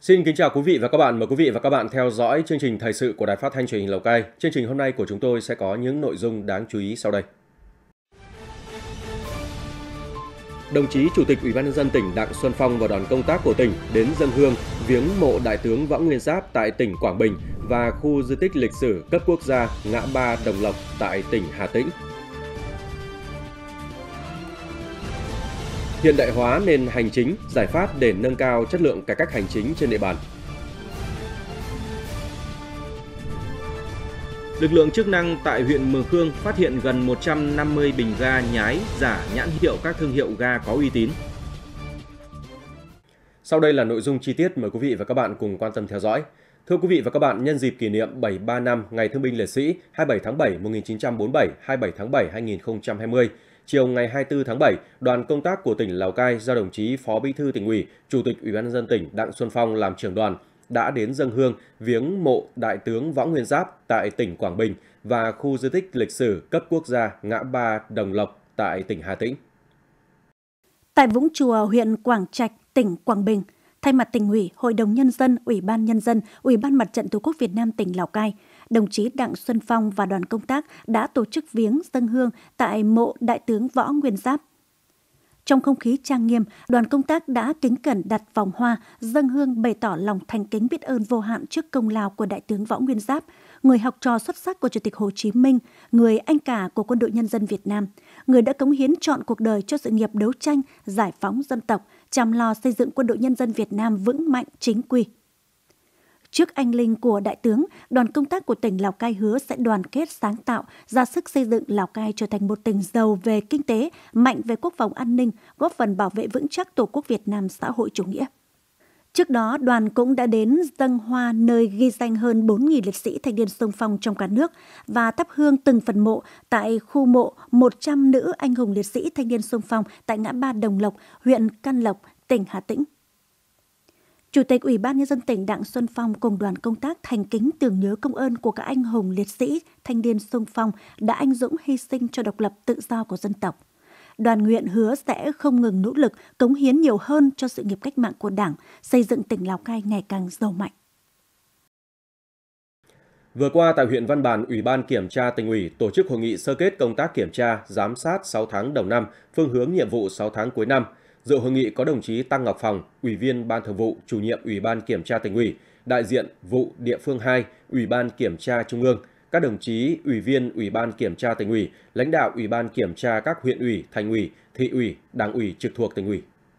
Xin kính chào quý vị và các bạn. Mời quý vị và các bạn theo dõi chương trình thời sự của Đài Phát thanh Truyền hình Lào Cai. Chương trình hôm nay của chúng tôi sẽ có những nội dung đáng chú ý sau đây. Đồng chí Chủ tịch Ủy ban nhân dân tỉnh Đặng Xuân Phong và đoàn công tác của tỉnh đến dâng hương viếng mộ Đại tướng Võ Nguyên Giáp tại tỉnh Quảng Bình và khu di tích lịch sử cấp quốc gia ngã ba Đồng Lộc tại tỉnh Hà Tĩnh. Hiện đại hóa nền hành chính, giải pháp để nâng cao chất lượng cải cách hành chính trên địa bàn. Lực lượng chức năng tại huyện Mường Khương phát hiện gần 150 bình ga nhái giả nhãn hiệu các thương hiệu ga có uy tín. Sau đây là nội dung chi tiết, mời quý vị và các bạn cùng quan tâm theo dõi. Thưa quý vị và các bạn, nhân dịp kỷ niệm 73 năm Ngày Thương binh Liệt sĩ 27 tháng 7 1947, 27 tháng 7 2020, chiều ngày 24 tháng 7, đoàn công tác của tỉnh Lào Cai do đồng chí Phó Bí thư Tỉnh ủy, Chủ tịch Ủy ban nhân dân tỉnh Đặng Xuân Phong làm trưởng đoàn đã đến dâng hương viếng mộ Đại tướng Võ Nguyên Giáp tại tỉnh Quảng Bình và khu di tích lịch sử cấp quốc gia ngã ba Đồng Lộc tại tỉnh Hà Tĩnh. Tại Vũng Chùa, huyện Quảng Trạch, tỉnh Quảng Bình, thay mặt Tỉnh ủy, Hội đồng Nhân dân, Ủy ban Nhân dân, Ủy ban Mặt trận Tổ quốc Việt Nam tỉnh Lào Cai, đồng chí Đặng Xuân Phong và đoàn công tác đã tổ chức viếng dâng hương tại mộ Đại tướng Võ Nguyên Giáp. Trong không khí trang nghiêm, đoàn công tác đã kính cẩn đặt vòng hoa, dâng hương bày tỏ lòng thành kính biết ơn vô hạn trước công lao của Đại tướng Võ Nguyên Giáp, người học trò xuất sắc của Chủ tịch Hồ Chí Minh, người anh cả của Quân đội Nhân dân Việt Nam, người đã cống hiến trọn cuộc đời cho sự nghiệp đấu tranh, giải phóng dân tộc, chăm lo xây dựng Quân đội Nhân dân Việt Nam vững mạnh, chính quy. Trước anh linh của Đại tướng, đoàn công tác của tỉnh Lào Cai hứa sẽ đoàn kết sáng tạo, ra sức xây dựng Lào Cai trở thành một tỉnh giàu về kinh tế, mạnh về quốc phòng an ninh, góp phần bảo vệ vững chắc Tổ quốc Việt Nam xã hội chủ nghĩa. Trước đó, đoàn cũng đã đến dâng hoa nơi ghi danh hơn 4.000 liệt sĩ thanh niên xung phong trong cả nước và thắp hương từng phần mộ tại khu mộ 100 nữ anh hùng liệt sĩ thanh niên xung phong tại ngã ba Đồng Lộc, huyện Can Lộc, tỉnh Hà Tĩnh. Chủ tịch Ủy ban Nhân dân tỉnh Đặng Xuân Phong cùng đoàn công tác thành kính tưởng nhớ công ơn của các anh hùng liệt sĩ, thanh niên xung phong đã anh dũng hy sinh cho độc lập tự do của dân tộc. Đoàn nguyện hứa sẽ không ngừng nỗ lực, cống hiến nhiều hơn cho sự nghiệp cách mạng của Đảng, xây dựng tỉnh Lào Cai ngày càng giàu mạnh. Vừa qua tại huyện Văn Bàn, Ủy ban Kiểm tra Tỉnh ủy tổ chức hội nghị sơ kết công tác kiểm tra, giám sát 6 tháng đầu năm, phương hướng nhiệm vụ 6 tháng cuối năm. Dự hội nghị có đồng chí Tăng Ngọc Phòng, Ủy viên Ban Thường vụ, Chủ nhiệm Ủy ban Kiểm tra Tỉnh ủy, đại diện vụ Địa phương 2, Ủy ban Kiểm tra Trung ương, các đồng chí Ủy viên Ủy ban Kiểm tra Tỉnh ủy, lãnh đạo Ủy ban Kiểm tra các huyện ủy, thành ủy, thị ủy, đảng ủy trực thuộc Tỉnh ủy.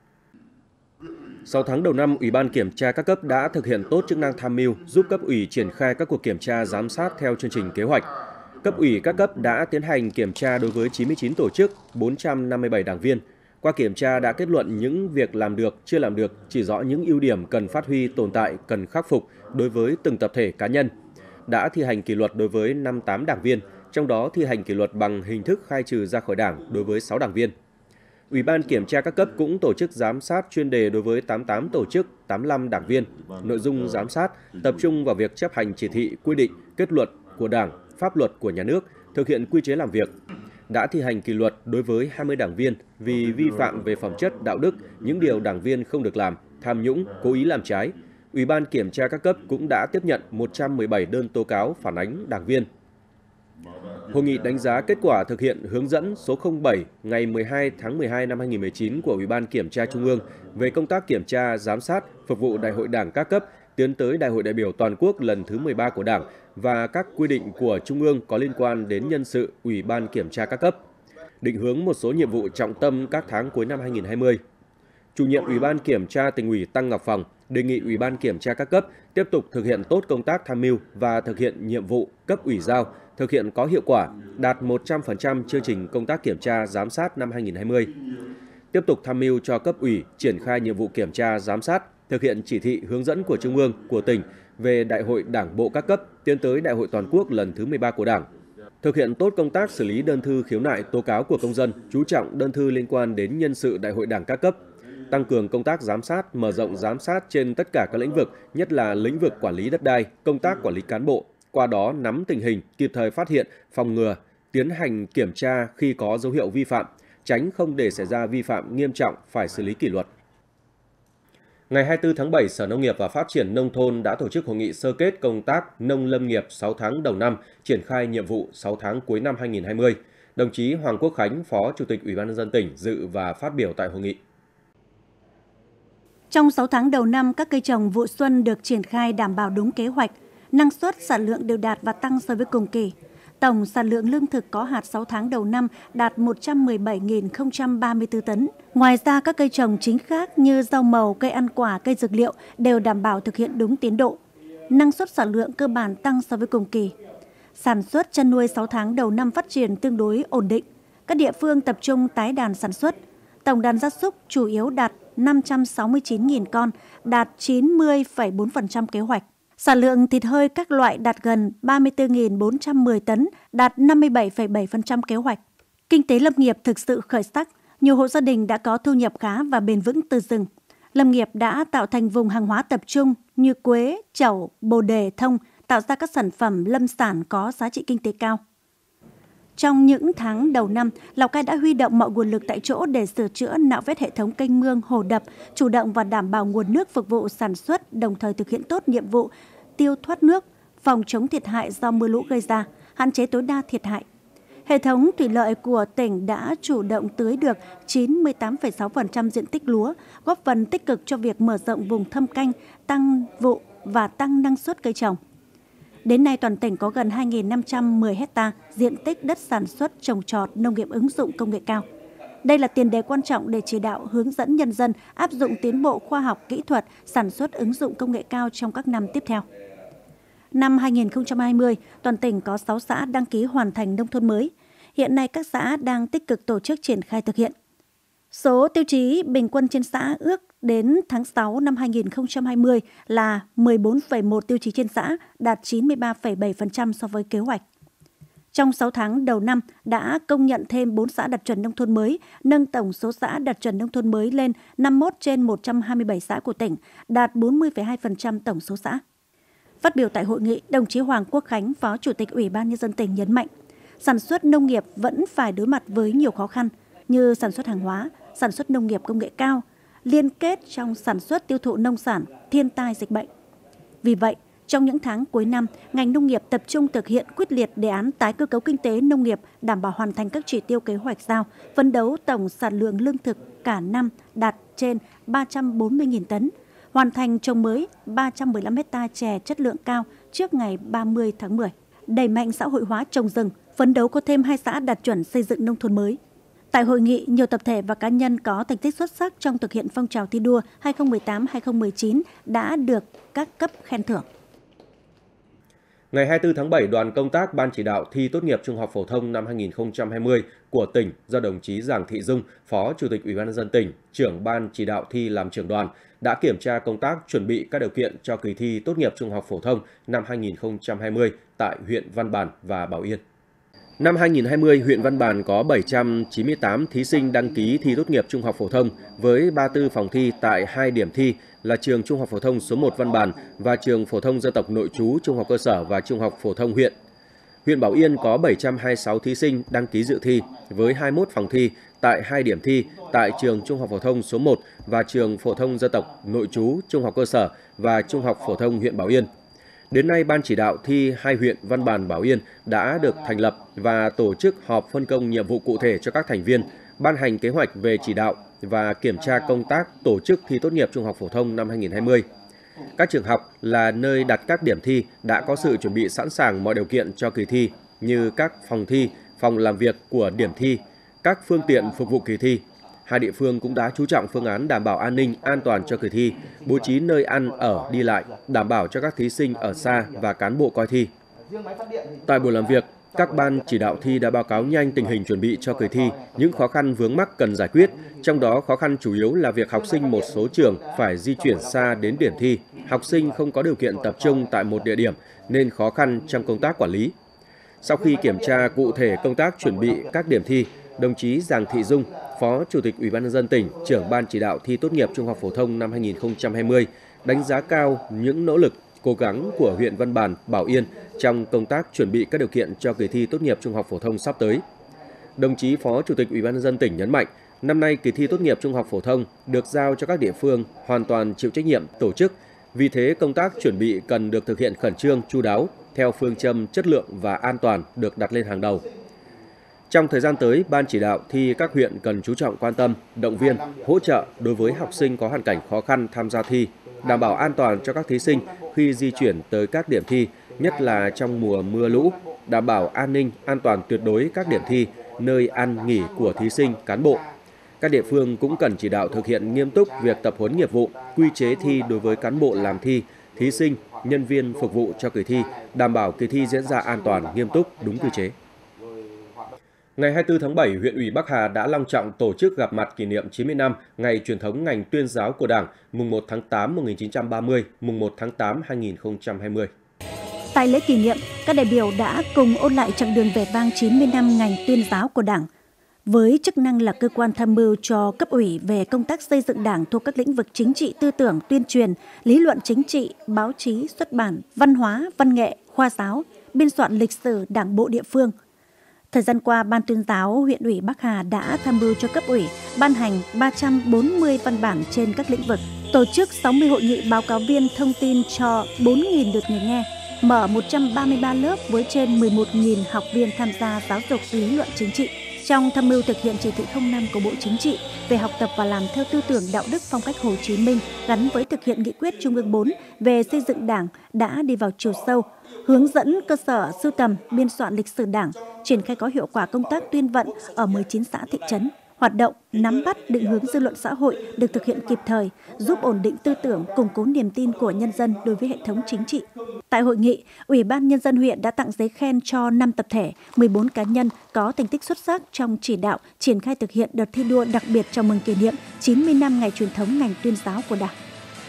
6 tháng đầu năm, Ủy ban Kiểm tra các cấp đã thực hiện tốt chức năng tham mưu, giúp cấp ủy triển khai các cuộc kiểm tra giám sát theo chương trình kế hoạch. Cấp ủy các cấp đã tiến hành kiểm tra đối với 99 tổ chức, 457 đảng viên. Qua kiểm tra đã kết luận những việc làm được, chưa làm được, chỉ rõ những ưu điểm cần phát huy, tồn tại, cần khắc phục đối với từng tập thể cá nhân. Đã thi hành kỷ luật đối với 58 đảng viên, trong đó thi hành kỷ luật bằng hình thức khai trừ ra khỏi Đảng đối với 6 đảng viên. Ủy ban Kiểm tra các cấp cũng tổ chức giám sát chuyên đề đối với 88 tổ chức, 85 đảng viên. Nội dung giám sát tập trung vào việc chấp hành chỉ thị, quy định, kết luận của Đảng, pháp luật của nhà nước, thực hiện quy chế làm việc. Đã thi hành kỷ luật đối với 20 đảng viên vì vi phạm về phẩm chất, đạo đức, những điều đảng viên không được làm, tham nhũng, cố ý làm trái. Ủy ban Kiểm tra các cấp cũng đã tiếp nhận 117 đơn tố cáo phản ánh đảng viên. Hội nghị đánh giá kết quả thực hiện hướng dẫn số 07 ngày 12 tháng 12 năm 2019 của Ủy ban Kiểm tra Trung ương về công tác kiểm tra, giám sát, phục vụ Đại hội Đảng các cấp, tiến tới Đại hội đại biểu toàn quốc lần thứ 13 của Đảng và các quy định của Trung ương có liên quan đến nhân sự Ủy ban Kiểm tra các cấp, định hướng một số nhiệm vụ trọng tâm các tháng cuối năm 2020. Chủ nhiệm Ủy ban Kiểm tra Tỉnh ủy Tăng Ngọc Phòng đề nghị Ủy ban Kiểm tra các cấp tiếp tục thực hiện tốt công tác tham mưu và thực hiện nhiệm vụ cấp ủy giao, thực hiện có hiệu quả, đạt 100% chương trình công tác kiểm tra giám sát năm 2020. Tiếp tục tham mưu cho cấp ủy triển khai nhiệm vụ kiểm tra giám sát, thực hiện chỉ thị hướng dẫn của Trung ương, của tỉnh về Đại hội Đảng bộ các cấp, tiến tới Đại hội toàn quốc lần thứ 13 của Đảng. Thực hiện tốt công tác xử lý đơn thư khiếu nại tố cáo của công dân, chú trọng đơn thư liên quan đến nhân sự Đại hội Đảng các cấp, tăng cường công tác giám sát, mở rộng giám sát trên tất cả các lĩnh vực, nhất là lĩnh vực quản lý đất đai, công tác quản lý cán bộ, qua đó nắm tình hình, kịp thời phát hiện, phòng ngừa, tiến hành kiểm tra khi có dấu hiệu vi phạm, tránh không để xảy ra vi phạm nghiêm trọng phải xử lý kỷ luật. Ngày 24 tháng 7, Sở Nông nghiệp và Phát triển Nông thôn đã tổ chức hội nghị sơ kết công tác nông lâm nghiệp 6 tháng đầu năm, triển khai nhiệm vụ 6 tháng cuối năm 2020. Đồng chí Hoàng Quốc Khánh, Phó Chủ tịch Ủy ban nhân dân tỉnh dự và phát biểu tại hội nghị. Trong 6 tháng đầu năm, các cây trồng vụ xuân được triển khai đảm bảo đúng kế hoạch, năng suất, sản lượng đều đạt và tăng so với cùng kỳ. Tổng sản lượng lương thực có hạt 6 tháng đầu năm đạt 117.034 tấn. Ngoài ra, các cây trồng chính khác như rau màu, cây ăn quả, cây dược liệu đều đảm bảo thực hiện đúng tiến độ. Năng suất sản lượng cơ bản tăng so với cùng kỳ. Sản xuất chăn nuôi 6 tháng đầu năm phát triển tương đối ổn định. Các địa phương tập trung tái đàn sản xuất. Tổng đàn gia súc chủ yếu đạt 569.000 con, đạt 90,4% kế hoạch. Sản lượng thịt hơi các loại đạt gần 34.410 tấn, đạt 57,7% kế hoạch. Kinh tế lâm nghiệp thực sự khởi sắc, nhiều hộ gia đình đã có thu nhập khá và bền vững từ rừng. Lâm nghiệp đã tạo thành vùng hàng hóa tập trung như quế, trẩu, bồ đề, thông, tạo ra các sản phẩm lâm sản có giá trị kinh tế cao. Trong những tháng đầu năm, Lào Cai đã huy động mọi nguồn lực tại chỗ để sửa chữa nạo vét hệ thống kênh mương, hồ đập, chủ động và đảm bảo nguồn nước phục vụ sản xuất, đồng thời thực hiện tốt nhiệm vụ tiêu thoát nước, phòng chống thiệt hại do mưa lũ gây ra, hạn chế tối đa thiệt hại. Hệ thống thủy lợi của tỉnh đã chủ động tưới được 98,6% diện tích lúa, góp phần tích cực cho việc mở rộng vùng thâm canh, tăng vụ và tăng năng suất cây trồng. Đến nay, toàn tỉnh có gần 2.510 hecta diện tích đất sản xuất trồng trọt nông nghiệp ứng dụng công nghệ cao. Đây là tiền đề quan trọng để chỉ đạo hướng dẫn nhân dân áp dụng tiến bộ khoa học kỹ thuật, sản xuất ứng dụng công nghệ cao trong các năm tiếp theo. Năm 2020, toàn tỉnh có 6 xã đăng ký hoàn thành nông thôn mới. Hiện nay, các xã đang tích cực tổ chức triển khai thực hiện. Số tiêu chí bình quân trên xã ước đến tháng 6 năm 2020 là 14,1 tiêu chí trên xã, đạt 93,7% so với kế hoạch. Trong 6 tháng đầu năm đã công nhận thêm 4 xã đạt chuẩn nông thôn mới, nâng tổng số xã đạt chuẩn nông thôn mới lên 51 trên 127 xã của tỉnh, đạt 40,2% tổng số xã. Phát biểu tại hội nghị, đồng chí Hoàng Quốc Khánh, Phó Chủ tịch Ủy ban nhân dân tỉnh nhấn mạnh, sản xuất nông nghiệp vẫn phải đối mặt với nhiều khó khăn như sản xuất hàng hóa, sản xuất nông nghiệp công nghệ cao, liên kết trong sản xuất tiêu thụ nông sản, thiên tai dịch bệnh. Vì vậy, trong những tháng cuối năm, ngành nông nghiệp tập trung thực hiện quyết liệt đề án tái cơ cấu kinh tế nông nghiệp, đảm bảo hoàn thành các chỉ tiêu kế hoạch giao, phấn đấu tổng sản lượng lương thực cả năm đạt trên 340.000 tấn, hoàn thành trồng mới 315 hectare chè chất lượng cao trước ngày 30 tháng 10. Đẩy mạnh xã hội hóa trồng rừng, phấn đấu có thêm 2 xã đạt chuẩn xây dựng nông thôn mới. Tại hội nghị, nhiều tập thể và cá nhân có thành tích xuất sắc trong thực hiện phong trào thi đua 2018-2019 đã được các cấp khen thưởng. Ngày 24 tháng 7, đoàn công tác Ban chỉ đạo thi tốt nghiệp trung học phổ thông năm 2020 của tỉnh do đồng chí Giàng Thị Dung, Phó Chủ tịch Ủy ban nhân dân tỉnh, trưởng Ban chỉ đạo thi làm trưởng đoàn, đã kiểm tra công tác chuẩn bị các điều kiện cho kỳ thi tốt nghiệp trung học phổ thông năm 2020 tại huyện Văn Bàn và Bảo Yên. Năm 2020, huyện Văn Bàn có 798 thí sinh đăng ký thi tốt nghiệp trung học phổ thông với 34 phòng thi tại 2 điểm thi là trường Trung học phổ thông số 1 Văn Bàn và trường phổ thông dân tộc nội trú Trung học cơ sở và Trung học phổ thông huyện. Huyện Bảo Yên có 726 thí sinh đăng ký dự thi với 21 phòng thi tại 2 điểm thi tại trường Trung học phổ thông số 1 và trường phổ thông dân tộc nội trú Trung học cơ sở và Trung học phổ thông huyện Bảo Yên. Đến nay, Ban chỉ đạo thi 2 huyện Văn Bàn, Bảo Yên đã được thành lập và tổ chức họp phân công nhiệm vụ cụ thể cho các thành viên, ban hành kế hoạch về chỉ đạo và kiểm tra công tác tổ chức thi tốt nghiệp trung học phổ thông năm 2020. Các trường học là nơi đặt các điểm thi đã có sự chuẩn bị sẵn sàng mọi điều kiện cho kỳ thi như các phòng thi, phòng làm việc của điểm thi, các phương tiện phục vụ kỳ thi. Hai địa phương cũng đã chú trọng phương án đảm bảo an ninh, an toàn cho kỳ thi, bố trí nơi ăn, ở, đi lại, đảm bảo cho các thí sinh ở xa và cán bộ coi thi. Tại buổi làm việc, các ban chỉ đạo thi đã báo cáo nhanh tình hình chuẩn bị cho kỳ thi, những khó khăn vướng mắc cần giải quyết, trong đó khó khăn chủ yếu là việc học sinh một số trường phải di chuyển xa đến điểm thi, học sinh không có điều kiện tập trung tại một địa điểm nên khó khăn trong công tác quản lý. Sau khi kiểm tra cụ thể công tác chuẩn bị các điểm thi, đồng chí Giàng Thị Dung, Phó Chủ tịch Ủy ban nhân dân tỉnh, trưởng Ban chỉ đạo thi tốt nghiệp trung học phổ thông năm 2020 đánh giá cao những nỗ lực, cố gắng của huyện Văn Bàn, Bảo Yên trong công tác chuẩn bị các điều kiện cho kỳ thi tốt nghiệp trung học phổ thông sắp tới. Đồng chí Phó Chủ tịch Ủy ban nhân dân tỉnh nhấn mạnh, Năm nay, kỳ thi tốt nghiệp trung học phổ thông được giao cho các địa phương hoàn toàn chịu trách nhiệm tổ chức. Vì thế, công tác chuẩn bị cần được thực hiện khẩn trương, chu đáo, theo phương châm chất lượng và an toàn được đặt lên hàng đầu. Trong thời gian tới, Ban chỉ đạo thi các huyện cần chú trọng quan tâm, động viên, hỗ trợ đối với học sinh có hoàn cảnh khó khăn tham gia thi, đảm bảo an toàn cho các thí sinh khi di chuyển tới các điểm thi, nhất là trong mùa mưa lũ, đảm bảo an ninh, an toàn tuyệt đối các điểm thi, nơi ăn nghỉ của thí sinh, cán bộ. Các địa phương cũng cần chỉ đạo thực hiện nghiêm túc việc tập huấn nghiệp vụ, quy chế thi đối với cán bộ làm thi, thí sinh, nhân viên phục vụ cho kỳ thi, đảm bảo kỳ thi diễn ra an toàn, nghiêm túc, đúng quy chế. Ngày 24 tháng 7, huyện ủy Bắc Hà đã long trọng tổ chức gặp mặt kỷ niệm 90 năm ngày truyền thống ngành tuyên giáo của Đảng, mùng 1 tháng 8 1930, mùng 1 tháng 8 2020. Tại lễ kỷ niệm, các đại biểu đã cùng ôn lại chặng đường vẻ vang 90 năm ngành tuyên giáo của Đảng. Với chức năng là cơ quan tham mưu cho cấp ủy về công tác xây dựng Đảng thuộc các lĩnh vực chính trị, tư tưởng, tuyên truyền, lý luận chính trị, báo chí, xuất bản, văn hóa, văn nghệ, khoa giáo, biên soạn lịch sử Đảng bộ địa phương. Thời gian qua, Ban tuyên giáo huyện ủy Bắc Hà đã tham mưu cho cấp ủy ban hành 340 văn bản trên các lĩnh vực, tổ chức 60 hội nghị báo cáo viên thông tin cho 4.000 lượt người nghe, mở 133 lớp với trên 11.000 học viên tham gia giáo dục lý luận chính trị. Trong tham mưu thực hiện chỉ thị 05 của Bộ Chính trị về học tập và làm theo tư tưởng đạo đức phong cách Hồ Chí Minh gắn với thực hiện nghị quyết Trung ương 4 về xây dựng Đảng đã đi vào chiều sâu, hướng dẫn cơ sở sưu tầm, biên soạn lịch sử Đảng, triển khai có hiệu quả công tác tuyên vận ở 19 xã thị trấn. Hoạt động nắm bắt định hướng dư luận xã hội được thực hiện kịp thời, giúp ổn định tư tưởng, củng cố niềm tin của nhân dân đối với hệ thống chính trị. Tại hội nghị, Ủy ban Nhân dân huyện đã tặng giấy khen cho 5 tập thể, 14 cá nhân có thành tích xuất sắc trong chỉ đạo, triển khai thực hiện đợt thi đua đặc biệt chào mừng kỷ niệm 90 năm ngày truyền thống ngành tuyên giáo của Đảng.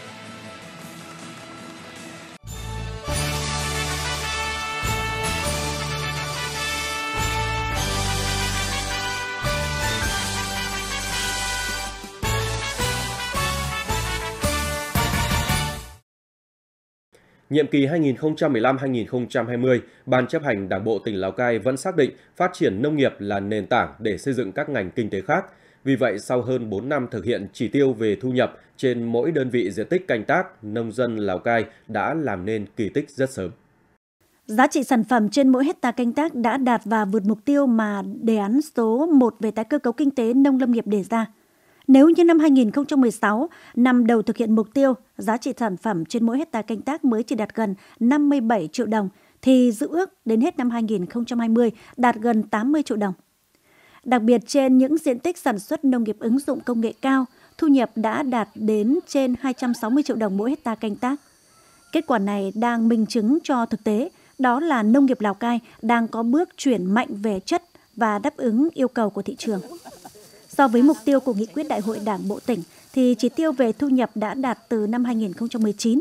Nhiệm kỳ 2015-2020, Ban chấp hành Đảng bộ tỉnh Lào Cai vẫn xác định phát triển nông nghiệp là nền tảng để xây dựng các ngành kinh tế khác. Vì vậy, sau hơn 4 năm thực hiện chỉ tiêu về thu nhập trên mỗi đơn vị diện tích canh tác, nông dân Lào Cai đã làm nên kỳ tích rất sớm. Giá trị sản phẩm trên mỗi hectare canh tác đã đạt và vượt mục tiêu mà đề án số 1 về tái cơ cấu kinh tế nông lâm nghiệp đề ra. Nếu như năm 2016, năm đầu thực hiện mục tiêu, giá trị sản phẩm trên mỗi hectare canh tác mới chỉ đạt gần 57 triệu đồng, thì dự ước đến hết năm 2020 đạt gần 80 triệu đồng. Đặc biệt trên những diện tích sản xuất nông nghiệp ứng dụng công nghệ cao, thu nhập đã đạt đến trên 260 triệu đồng mỗi hectare canh tác. Kết quả này đang minh chứng cho thực tế, đó là nông nghiệp Lào Cai đang có bước chuyển mạnh về chất và đáp ứng yêu cầu của thị trường. So với mục tiêu của nghị quyết Đại hội Đảng bộ tỉnh, thì chỉ tiêu về thu nhập đã đạt từ năm 2019,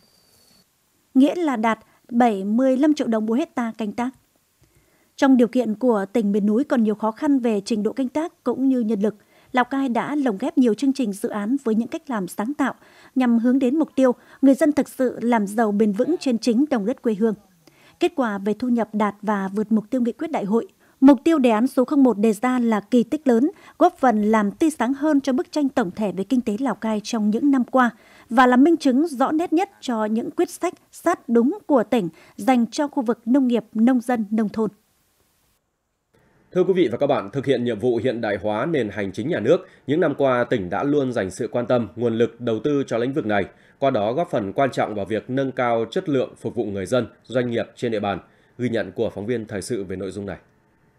nghĩa là đạt 75 triệu đồng mỗi hectare canh tác. Trong điều kiện của tỉnh miền núi còn nhiều khó khăn về trình độ canh tác cũng như nhân lực, Lào Cai đã lồng ghép nhiều chương trình dự án với những cách làm sáng tạo nhằm hướng đến mục tiêu người dân thực sự làm giàu bền vững trên chính đồng đất quê hương. Kết quả về thu nhập đạt và vượt mục tiêu nghị quyết đại hội. Mục tiêu đề án số 01 đề ra là kỳ tích lớn, góp phần làm tươi sáng hơn cho bức tranh tổng thể về kinh tế Lào Cai trong những năm qua và là minh chứng rõ nét nhất cho những quyết sách sát đúng của tỉnh dành cho khu vực nông nghiệp, nông dân, nông thôn. Thưa quý vị và các bạn, thực hiện nhiệm vụ hiện đại hóa nền hành chính nhà nước, những năm qua tỉnh đã luôn dành sự quan tâm, nguồn lực đầu tư cho lĩnh vực này, qua đó góp phần quan trọng vào việc nâng cao chất lượng phục vụ người dân, doanh nghiệp trên địa bàn. Ghi nhận của phóng viên thời sự về nội dung này.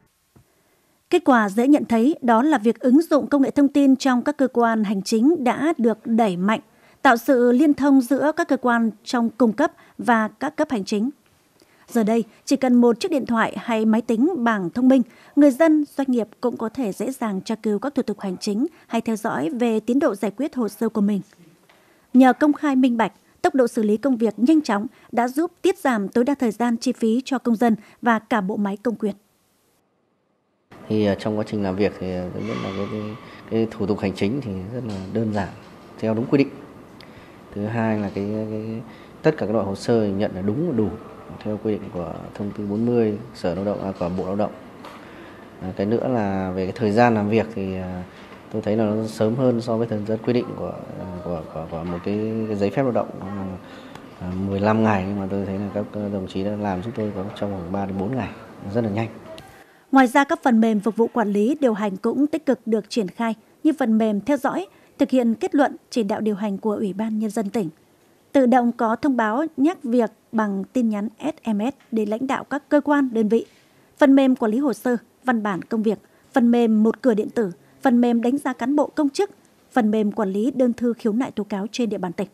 Kết quả dễ nhận thấy đó là việc ứng dụng công nghệ thông tin trong các cơ quan hành chính đã được đẩy mạnh, tạo sự liên thông giữa các cơ quan trong cung cấp và các cấp hành chính. Giờ đây, chỉ cần một chiếc điện thoại hay máy tính bảng thông minh, người dân, doanh nghiệp cũng có thể dễ dàng tra cứu các thủ tục hành chính hay theo dõi về tiến độ giải quyết hồ sơ của mình. Nhờ công khai minh bạch, tốc độ xử lý công việc nhanh chóng đã giúp tiết giảm tối đa thời gian chi phí cho công dân và cả bộ máy công quyền. Thì trong quá trình làm việc thì thứ nhất là cái thủ tục hành chính thì rất là đơn giản theo đúng quy định. Thứ hai là tất cả các loại hồ sơ nhận là đúng và đủ theo quy định của thông tư 40 Sở Lao động của Bộ Lao động. Cái nữa là về cái thời gian làm việc thì Tôi thấy là nó sớm hơn so với thời gian quy định của một cái giấy phép lao động 15 ngày, nhưng mà tôi thấy là các đồng chí đã làm giúp tôi có trong khoảng 3 đến 4 ngày, rất là nhanh. Ngoài ra, các phần mềm phục vụ quản lý điều hành cũng tích cực được triển khai như phần mềm theo dõi, thực hiện kết luận chỉ đạo điều hành của Ủy ban Nhân dân tỉnh. Tự động có thông báo nhắc việc bằng tin nhắn SMS đến lãnh đạo các cơ quan, đơn vị. Phần mềm quản lý hồ sơ, văn bản công việc, phần mềm một cửa điện tử, phần mềm đánh giá cán bộ công chức, phần mềm quản lý đơn thư khiếu nại tố cáo trên địa bàn tỉnh.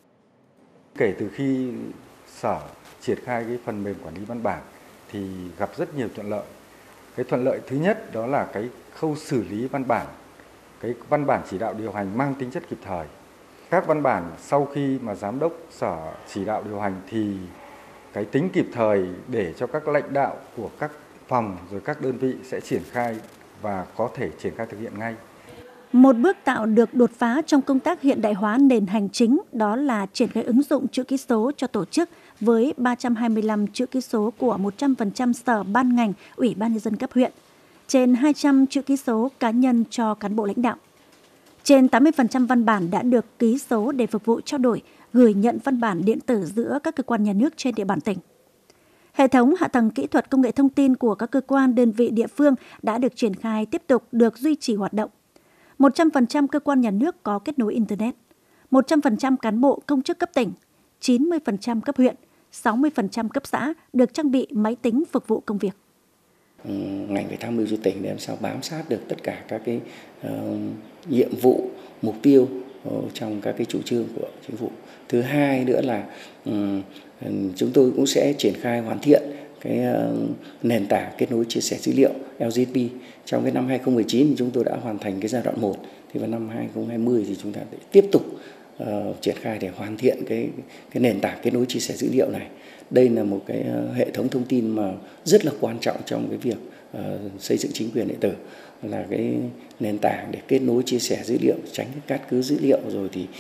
Kể từ khi Sở triển khai cái phần mềm quản lý văn bản thì gặp rất nhiều thuận lợi. Cái thuận lợi thứ nhất đó là cái khâu xử lý văn bản, cái văn bản chỉ đạo điều hành mang tính chất kịp thời. Các văn bản sau khi mà giám đốc Sở chỉ đạo điều hành thì cái tính kịp thời để cho các lãnh đạo của các phòng rồi các đơn vị sẽ triển khai và có thể triển khai thực hiện ngay. Một bước tạo được đột phá trong công tác hiện đại hóa nền hành chính đó là triển khai ứng dụng chữ ký số cho tổ chức với 325 chữ ký số của 100% sở ban ngành, Ủy ban Nhân dân cấp huyện, trên 200 chữ ký số cá nhân cho cán bộ lãnh đạo. Trên 80% văn bản đã được ký số để phục vụ trao đổi, gửi nhận văn bản điện tử giữa các cơ quan nhà nước trên địa bàn tỉnh. Hệ thống hạ tầng kỹ thuật công nghệ thông tin của các cơ quan đơn vị địa phương đã được triển khai tiếp tục được duy trì hoạt động. 100% cơ quan nhà nước có kết nối Internet, 100% cán bộ công chức cấp tỉnh, 90% cấp huyện, 60% cấp xã được trang bị máy tính phục vụ công việc. Ngành phải tham mưu cho tỉnh để làm sao bám sát được tất cả các cái nhiệm vụ, mục tiêu trong các cái chủ trương của chính phủ. Thứ hai nữa là chúng tôi cũng sẽ triển khai hoàn thiện cái nền tảng kết nối chia sẻ dữ liệu LGP. Trong cái năm 2019 thì chúng tôi đã hoàn thành cái giai đoạn 1, thì vào năm 2020 thì chúng ta sẽ tiếp tục triển khai để hoàn thiện cái nền tảng kết nối chia sẻ dữ liệu này. Đây là một cái hệ thống thông tin mà rất là quan trọng trong cái việc xây dựng chính quyền điện tử, là cái nền tảng để kết nối chia sẻ dữ liệu, tránh cái cắt cứ dữ liệu rồi thì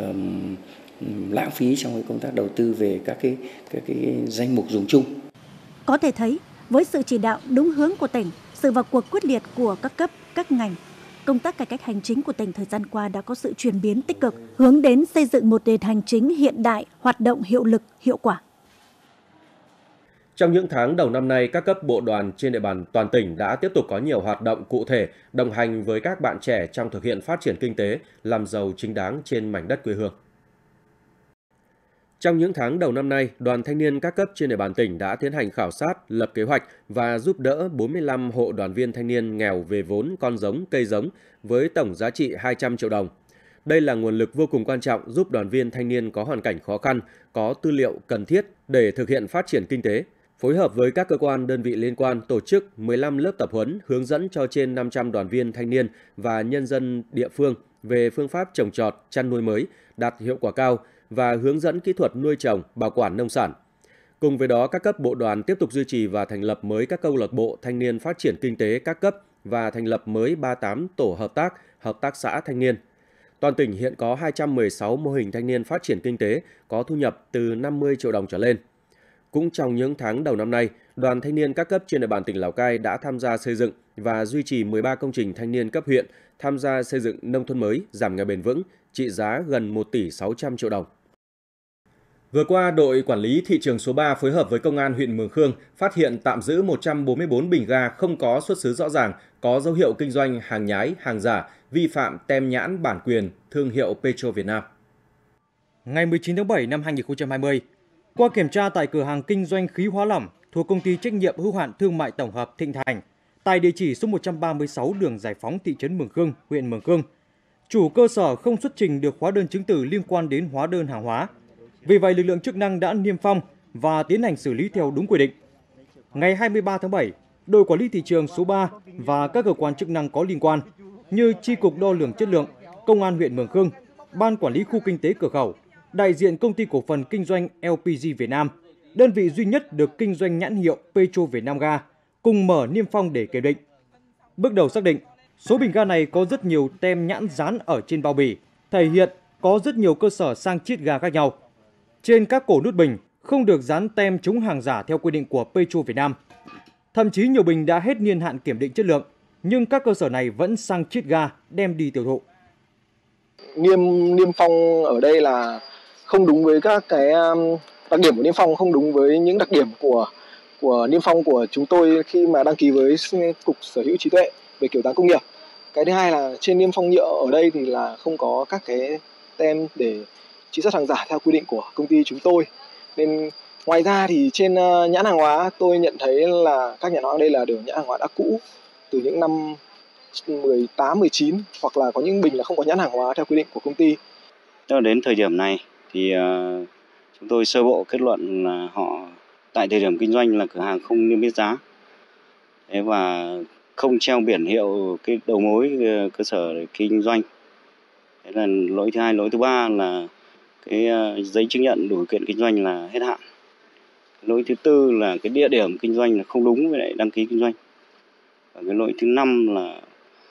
lãng phí trong cái công tác đầu tư về các cái danh mục dùng chung. Có thể thấy, với sự chỉ đạo đúng hướng của tỉnh, sự vào cuộc quyết liệt của các cấp, các ngành, công tác cải cách hành chính của tỉnh thời gian qua đã có sự chuyển biến tích cực, hướng đến xây dựng một nền hành chính hiện đại, hoạt động hiệu lực, hiệu quả. Trong những tháng đầu năm nay, các cấp bộ đoàn trên địa bàn toàn tỉnh đã tiếp tục có nhiều hoạt động cụ thể, đồng hành với các bạn trẻ trong thực hiện phát triển kinh tế, làm giàu chính đáng trên mảnh đất quê hương. Trong những tháng đầu năm nay, Đoàn Thanh niên các cấp trên địa bàn tỉnh đã tiến hành khảo sát, lập kế hoạch và giúp đỡ 45 hộ đoàn viên thanh niên nghèo về vốn, con giống, cây giống với tổng giá trị 200 triệu đồng. Đây là nguồn lực vô cùng quan trọng giúp đoàn viên thanh niên có hoàn cảnh khó khăn, có tư liệu cần thiết để thực hiện phát triển kinh tế. Phối hợp với các cơ quan đơn vị liên quan tổ chức 15 lớp tập huấn hướng dẫn cho trên 500 đoàn viên thanh niên và nhân dân địa phương về phương pháp trồng trọt, chăn nuôi mới, đạt hiệu quả cao và hướng dẫn kỹ thuật nuôi trồng, bảo quản nông sản. Cùng với đó, các cấp bộ đoàn tiếp tục duy trì và thành lập mới các câu lạc bộ thanh niên phát triển kinh tế các cấp và thành lập mới 38 tổ hợp tác xã thanh niên. Toàn tỉnh hiện có 216 mô hình thanh niên phát triển kinh tế có thu nhập từ 50 triệu đồng trở lên. Cũng trong những tháng đầu năm nay, Đoàn Thanh niên các cấp trên địa bàn tỉnh Lào Cai đã tham gia xây dựng và duy trì 13 công trình thanh niên cấp huyện, tham gia xây dựng nông thôn mới, giảm nghèo bền vững, trị giá gần 1 tỷ 600 triệu đồng. Vừa qua, đội quản lý thị trường số 3 phối hợp với Công an huyện Mường Khương phát hiện tạm giữ 144 bình ga không có xuất xứ rõ ràng, có dấu hiệu kinh doanh hàng nhái, hàng giả, vi phạm tem nhãn bản quyền thương hiệu Petro Việt Nam. Ngày 19 tháng 7 năm 2020, qua kiểm tra tại cửa hàng kinh doanh khí hóa lỏng thuộc Công ty trách nhiệm hữu hạn thương mại tổng hợp Thịnh Thành, tại địa chỉ số 136 đường Giải Phóng, thị trấn Mường Khương, huyện Mường Khương, chủ cơ sở không xuất trình được hóa đơn chứng từ liên quan đến hóa đơn hàng hóa. Vì vậy, lực lượng chức năng đã niêm phong và tiến hành xử lý theo đúng quy định. Ngày 23 tháng 7, đội quản lý thị trường số 3 và các cơ quan chức năng có liên quan như Chi cục đo lường chất lượng, Công an huyện Mường Khương, Ban quản lý khu kinh tế cửa khẩu, đại diện Công ty cổ phần kinh doanh LPG Việt Nam, đơn vị duy nhất được kinh doanh nhãn hiệu Petro Việt Nam Ga, cùng mở niêm phong để kiểm định. Bước đầu xác định, số bình ga này có rất nhiều tem nhãn dán ở trên bao bì, thể hiện có rất nhiều cơ sở sang chiết ga khác nhau. Trên các cổ nút bình không được dán tem chống hàng giả theo quy định của Petro Việt Nam. Thậm chí nhiều bình đã hết niên hạn kiểm định chất lượng, nhưng các cơ sở này vẫn xăng chiết ga đem đi tiêu thụ. Niêm phong ở đây là không đúng với các cái đặc điểm của niêm phong, không đúng với những đặc điểm của niêm phong của chúng tôi khi mà đăng ký với Cục Sở hữu trí tuệ về kiểu dáng công nghiệp. Cái thứ hai là trên niêm phong nhựa ở đây thì là không có các cái tem để truy xuất hàng giả theo quy định của công ty chúng tôi. Nên ngoài ra thì trên nhãn hàng hóa tôi nhận thấy là các nhãn hàng hóa đây là đều nhãn hàng hóa đã cũ từ những năm 18, 19 hoặc là có những bình là không có nhãn hàng hóa theo quy định của công ty. Đến thời điểm này thì chúng tôi sơ bộ kết luận là họ tại thời điểm kinh doanh là cửa hàng không niêm yết giá và không treo biển hiệu cái đầu mối cơ sở để kinh doanh. Thế là lỗi thứ hai. Lỗi thứ ba là cái giấy chứng nhận đủ điều kiện kinh doanh là hết hạn. Lỗi thứ tư là cái địa điểm kinh doanh là không đúng với lại đăng ký kinh doanh. Và cái lỗi thứ năm là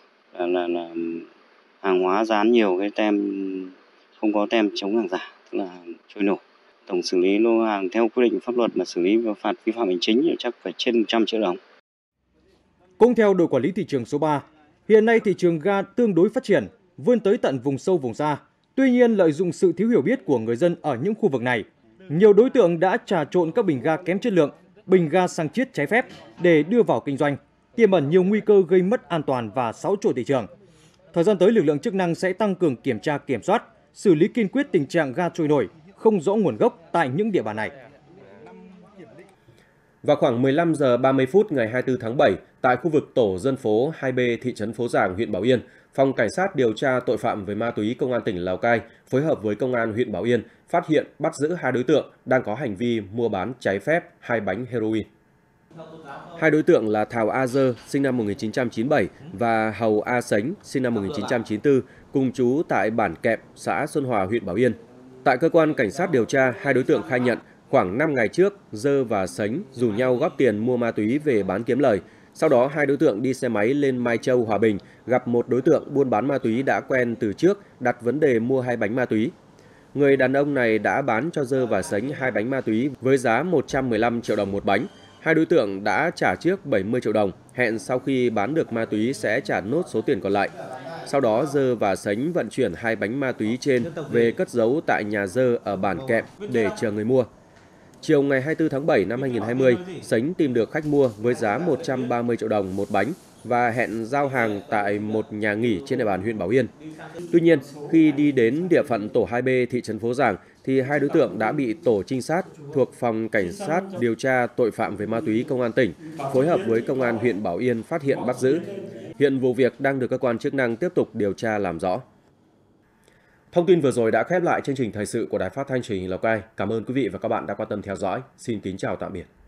hàng hóa dán nhiều cái tem không có tem chống hàng giả, tức là trôi nổi. Tổng xử lý lô hàng theo quy định pháp luật là xử lý và phạt vi phạm hành chính chắc phải trên 100 triệu đồng. Cũng theo đội quản lý thị trường số 3, hiện nay thị trường ga tương đối phát triển, vươn tới tận vùng sâu vùng xa. Tuy nhiên, lợi dụng sự thiếu hiểu biết của người dân ở những khu vực này, nhiều đối tượng đã trà trộn các bình ga kém chất lượng, bình ga xăng chiết trái phép để đưa vào kinh doanh, tiềm ẩn nhiều nguy cơ gây mất an toàn và xáo trộn thị trường. Thời gian tới, lực lượng chức năng sẽ tăng cường kiểm tra kiểm soát, xử lý kiên quyết tình trạng ga trôi nổi, không rõ nguồn gốc tại những địa bàn này. Vào khoảng 15 giờ 30 phút ngày 24 tháng 7, tại khu vực tổ dân phố 2B thị trấn Phố Giàng, huyện Bảo Yên, Phòng Cảnh sát điều tra tội phạm về ma túy Công an tỉnh Lào Cai phối hợp với Công an huyện Bảo Yên phát hiện bắt giữ 2 đối tượng đang có hành vi mua bán trái phép 2 bánh heroin. 2 đối tượng là Thảo A Dơ, sinh năm 1997 và Hầu A Sánh, sinh năm 1994, cùng trú tại bản Kẹp, xã Xuân Hòa, huyện Bảo Yên. Tại cơ quan cảnh sát điều tra, 2 đối tượng khai nhận khoảng 5 ngày trước, Dơ và Sánh rủ nhau góp tiền mua ma túy về bán kiếm lời. Sau đó, 2 đối tượng đi xe máy lên Mai Châu, Hòa Bình, gặp một đối tượng buôn bán ma túy đã quen từ trước, đặt vấn đề mua 2 bánh ma túy. Người đàn ông này đã bán cho Dơ và Sánh 2 bánh ma túy với giá 115 triệu đồng một bánh. 2 đối tượng đã trả trước 70 triệu đồng, hẹn sau khi bán được ma túy sẽ trả nốt số tiền còn lại. Sau đó, Dơ và Sánh vận chuyển 2 bánh ma túy trên về cất giấu tại nhà Dơ ở bản Kẹp để chờ người mua. Chiều ngày 24 tháng 7 năm 2020, Sánh tìm được khách mua với giá 130 triệu đồng một bánh và hẹn giao hàng tại một nhà nghỉ trên địa bàn huyện Bảo Yên. Tuy nhiên, khi đi đến địa phận tổ 2B thị trấn Phố Giàng, thì 2 đối tượng đã bị tổ trinh sát thuộc Phòng Cảnh sát điều tra tội phạm về ma túy Công an tỉnh phối hợp với Công an huyện Bảo Yên phát hiện bắt giữ. Hiện vụ việc đang được cơ quan chức năng tiếp tục điều tra làm rõ. Thông tin vừa rồi đã khép lại chương trình thời sự của Đài Phát thanh Truyền hình Lào Cai. Cảm ơn quý vị và các bạn đã quan tâm theo dõi. Xin kính chào tạm biệt.